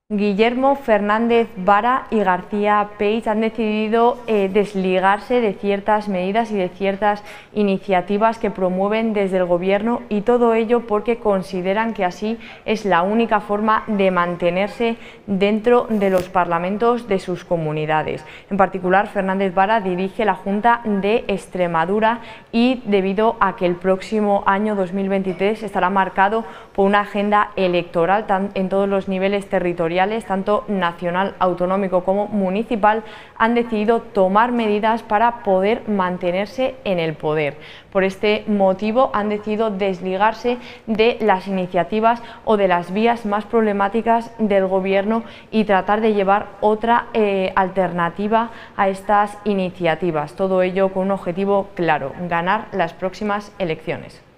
Guillermo Fernández Vara y García Peich han decidido desligarse de ciertas medidas y de ciertas iniciativas que promueven desde el Gobierno, y todo ello porque consideran que así es la única forma de mantenerse dentro de los parlamentos de sus comunidades. En particular, Fernández Vara dirige la Junta de Extremadura y debido a que el próximo año 2023 estará marcado por una agenda electoral en todos los niveles territoriales, tanto nacional, autonómico como municipal, han decidido tomar medidas para poder mantenerse en el poder. Por este motivo han decidido desligarse de las iniciativas o de las vías más problemáticas del Gobierno y tratar de llevar otra alternativa a estas iniciativas. Todo ello con un objetivo claro: ganar las próximas elecciones.